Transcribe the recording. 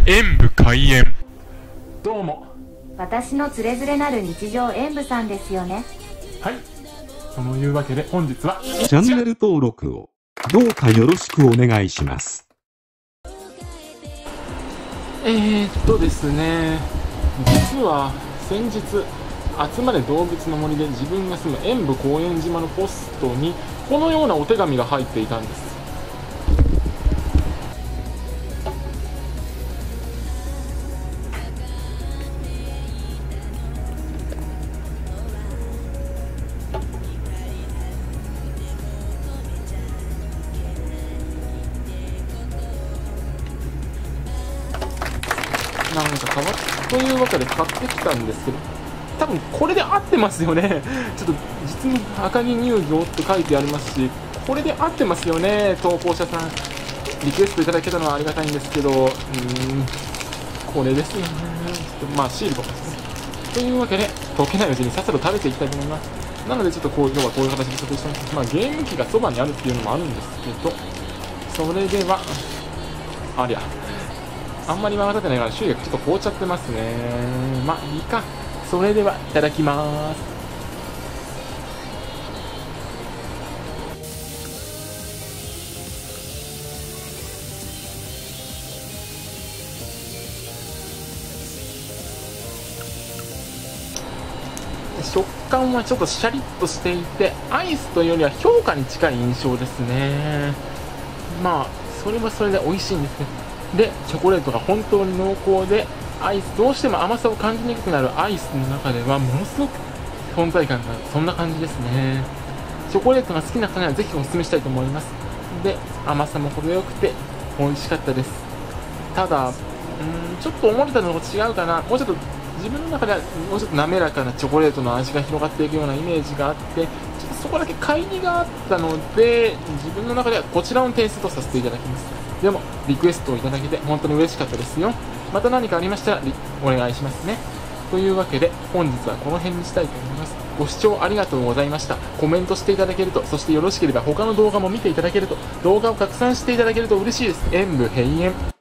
演武開演。 どうも。 私のつれづれなる日常演武さんですよね。 はい。というわけで本日はチャンネル登録をどうかよろしくお願いします。 ですね、実は先日集まれ動物の森で自分が住む演武高円島のポストにこのようなお手紙が入っていたんです。なんか変わっというわけで買ってきたんですけど、多分これで合ってますよね。ちょっと実に赤城乳業って書いてありますし、これで合ってますよね。投稿者さんリクエストいただけたのはありがたいんですけど、これですよね。ちょっとまあシールとかですね。というわけで溶けないうちにさっさと食べていきたいと思います。なのでちょっと今日はこういう形で撮影してます。まあゲーム機がそばにあるっていうのもあるんですけど、それではありゃあんまり間が経ってないから周囲がちょっと凍っちゃってますね。まあいいか。それではいただきます。食感はちょっとシャリッとしていて、アイスというよりは氷菓に近い印象ですね。まあそれはそれで美味しいんですね。でチョコレートが本当に濃厚で、アイスどうしても甘さを感じにくくなるアイスの中ではものすごく存在感がある、そんな感じですね。チョコレートが好きな方にはぜひお勧めしたいと思います。で甘さも程よくて美味しかったです。ただちょっと思ってたのと違うかな。もうちょっと自分の中ではもうちょっと滑らかなチョコレートの味が広がっていくようなイメージがあって、ちょっとそこだけ乖離があったので、自分の中ではこちらの点数とさせていただきます。でもリクエストをいただけて本当に嬉しかったですよ。また何かありましたらお願いしますね。というわけで本日はこの辺にしたいと思います。ご視聴ありがとうございました。コメントしていただけると、そしてよろしければ他の動画も見ていただけると、動画を拡散していただけると嬉しいです。演武閉園。